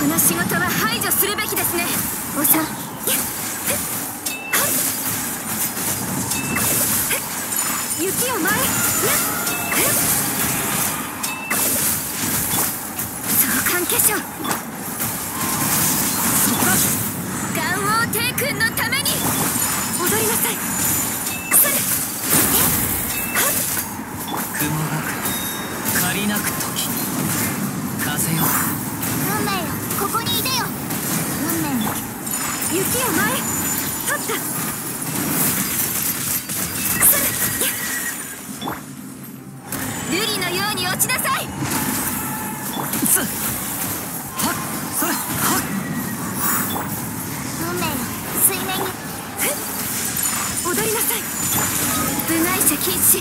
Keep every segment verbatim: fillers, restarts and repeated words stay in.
の仕事は排除するべきですね。おさ雪を前相関化粧ガンオー帝君のために踊りなさい。 雲がく借りなく時風よ運命よここにいてよ。運命よ雪を前取った瑠璃のように落ちなさい。 つはっそれはっ運命よ水面に踊りなさい。部外者禁止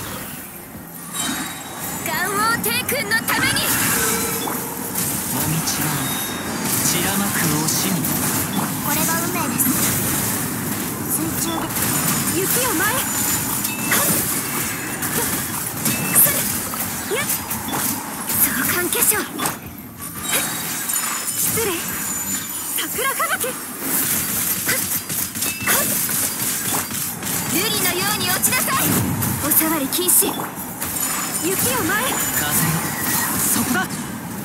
ガンオー帝君のためにもみちは散らまく惜しみ。 これが運命です。水中で雪を前相関化粧失礼桜吹雪瑠璃のように落ちなさい。お触り禁止雪を前風よそこだ。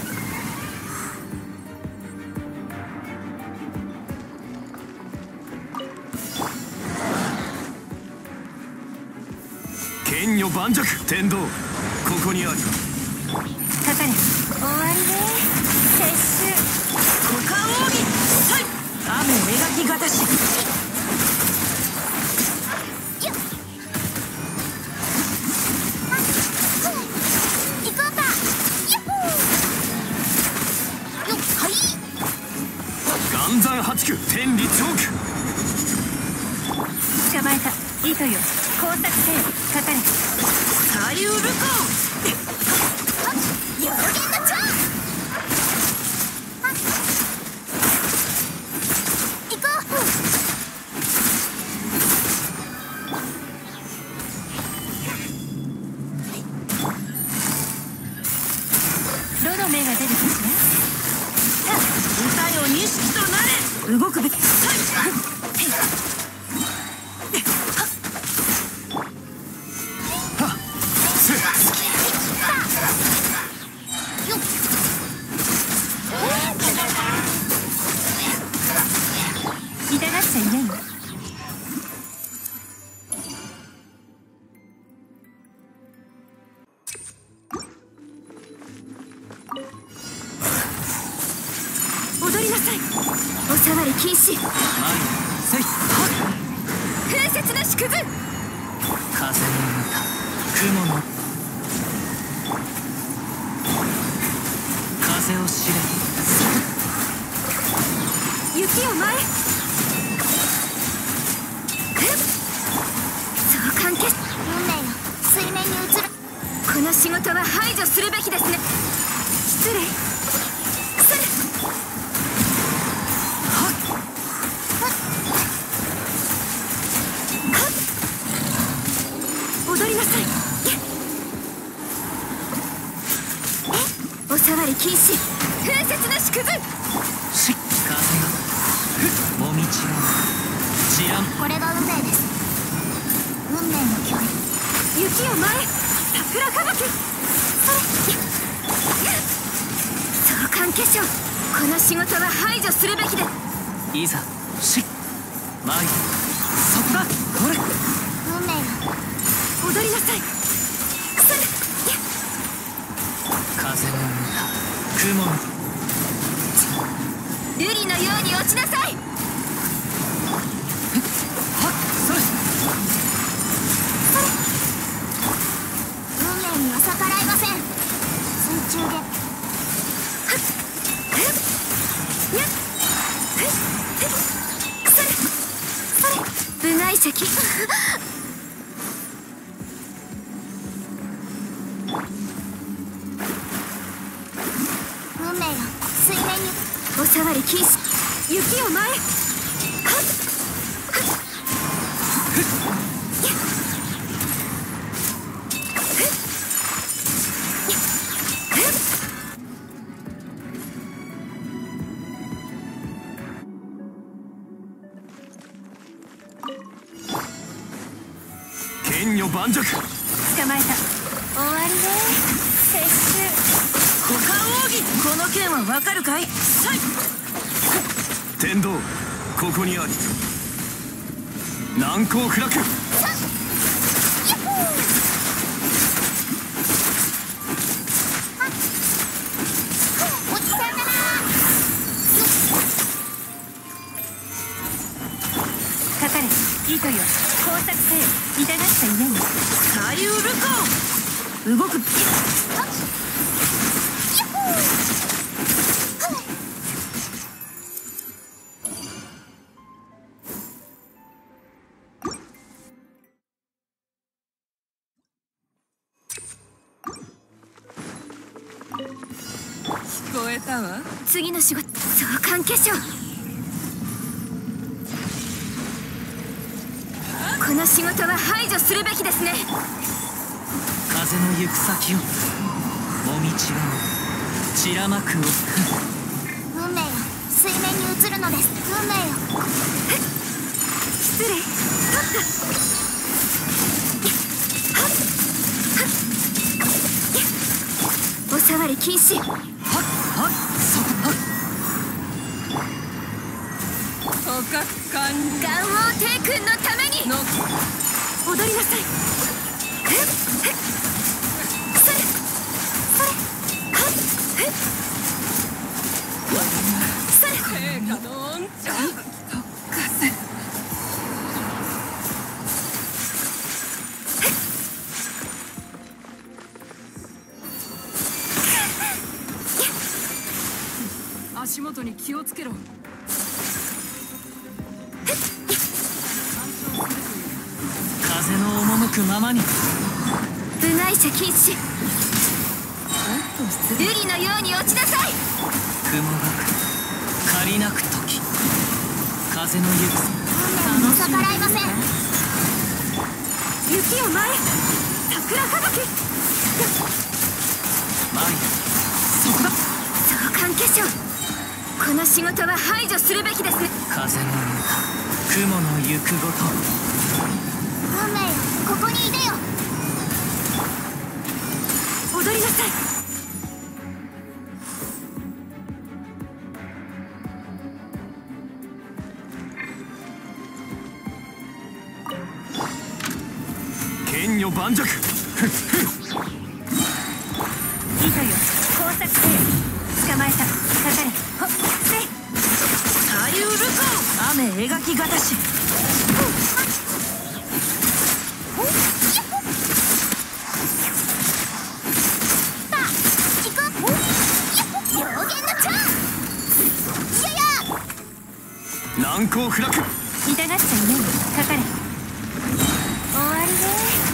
剣女盤石天道ここにあり。 かかれ終わりね撤収股間奥義はい雨描きがたし行こうか。ヤッホーよっはい岩山八九天理チョーク捕まえた糸よ工作せよかかれサリュールコよろげんのチョー行こう。 ロの目が出るかしら。さあ歌よ錦となれ動くべきはい痛がっちゃいないの。踊りなさい。お触り禁止前せい風雪の縮図風の歌雲の風を知れ雪を前相関係運命よ水面に映る。 この仕事は排除するべきですね。失礼踊りなさい。お触り禁止風雪の縮図し風よもみちは散らん。 これが運命です。運命の距離雪を前桜吹雪それ相関化粧この仕事は排除するべきです。 いざし前そこだこれ運命よ踊りなさい。 風の歌雲の瑠璃のように落ちなさい。 はっそれ運命には逆らえません。水中で部外者禁運命よ水面にお触り禁止雪を前女盤石。 捕まえた。終わりね。撤収。股間奥義。この剣はわかるかい？さい。 天道ここにあり。難攻不落。 糸よ、工作せよ。痛がった家にサリュールコー。動く。聞こえたわ。 次の仕事、相関化粧。この仕事は排除するべきですね。 風の行く先をもみ違う散らまくを。 運命よ、水面に映るのです。運命よ。 失礼。 お触り禁止。 はっはっそはっ。 捕獲完了。 元王帝君のためにの踊りなさい。それそれそれ陛下の恩寵。足元に気をつけろ。 風の赴くままに。 部外者禁止。瑠璃のように落ちなさい。 雲がく借りなく時。風の行く運命に逆らいません。 雪よ前。桜吹雪。 前。 そこだ。 相関化粧。この仕事は排除するべきですね。 風の雲の行くごと。 運命よ、ここにいでよ。 踊りなさい。 剣女盤石。 糸よ、工作せよ。捕まえた。かかれ。ほっせい。サリュールコー。雨描きがたし。 難攻不落。 痛がっちゃいない。かかれ。終わりね。